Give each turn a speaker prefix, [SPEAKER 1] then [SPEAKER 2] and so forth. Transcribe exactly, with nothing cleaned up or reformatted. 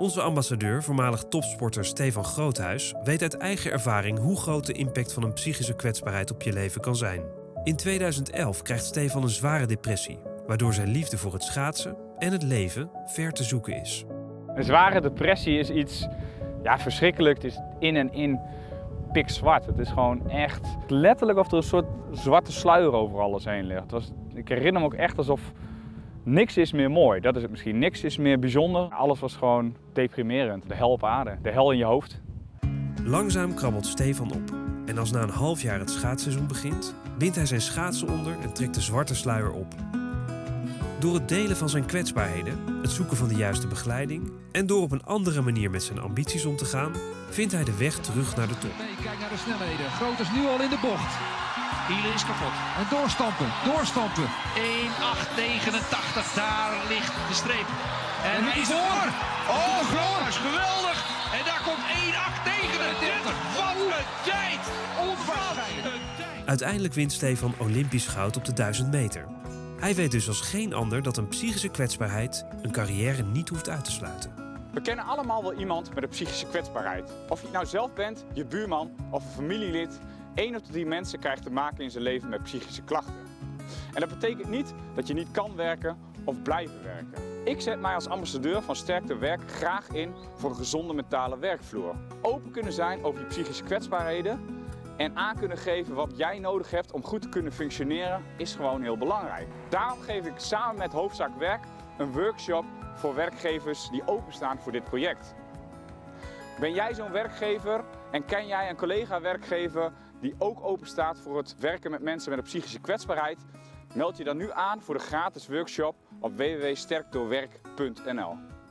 [SPEAKER 1] Onze ambassadeur, voormalig topsporter Stefan Groothuis, weet uit eigen ervaring hoe groot de impact van een psychische kwetsbaarheid op je leven kan zijn. In tweeduizend elf krijgt Stefan een zware depressie, waardoor zijn liefde voor het schaatsen en het leven ver te zoeken is.
[SPEAKER 2] Een zware depressie is iets ja, verschrikkelijk. Het is in en in pikzwart. Het is gewoon echt letterlijk of er een soort zwarte sluier over alles heen ligt. Het was, ik herinner me ook echt alsof niks is meer mooi. Dat is het misschien. Niks is meer bijzonder. Alles was gewoon deprimerend. De hel op aarde. De hel in je hoofd.
[SPEAKER 1] Langzaam krabbelt Stefan op. En als na een half jaar het schaatsseizoen begint, bindt hij zijn schaatsen onder en trekt de zwarte sluier op. Door het delen van zijn kwetsbaarheden, het zoeken van de juiste begeleiding en door op een andere manier met zijn ambities om te gaan, vindt hij de weg terug naar de top.
[SPEAKER 3] Kijk naar de snelheden. Groot is nu al in de bocht.
[SPEAKER 4] Hielen is kapot.
[SPEAKER 3] En doorstampen, doorstampen.
[SPEAKER 4] één acht negenentachtig, daar ligt de streep. En,
[SPEAKER 3] En
[SPEAKER 4] hij is
[SPEAKER 3] voor.
[SPEAKER 4] voor.
[SPEAKER 3] Oh, voor.
[SPEAKER 4] Dat is geweldig. En daar komt één acht negenentwintig. Wat een tijd. Onwaarschijnlijk.
[SPEAKER 1] Uiteindelijk wint Stefan Olympisch goud op de duizend meter. Hij weet dus als geen ander dat een psychische kwetsbaarheid een carrière niet hoeft uit te sluiten.
[SPEAKER 2] We kennen allemaal wel iemand met een psychische kwetsbaarheid. Of je het nou zelf bent, je buurman of een familielid. één op de drie mensen krijgt te maken in zijn leven met psychische klachten. En dat betekent niet dat je niet kan werken of blijven werken. Ik zet mij als ambassadeur van Sterkte Werk graag in voor een gezonde mentale werkvloer. Open kunnen zijn over je psychische kwetsbaarheden en aan kunnen geven wat jij nodig hebt om goed te kunnen functioneren is gewoon heel belangrijk. Daarom geef ik samen met Hoofdzaak Werk een workshop voor werkgevers die openstaan voor dit project. Ben jij zo'n werkgever en ken jij een collega-werkgever die ook openstaat voor het werken met mensen met een psychische kwetsbaarheid? Meld je dan nu aan voor de gratis workshop op w w w punt sterkdoorwerk punt n l.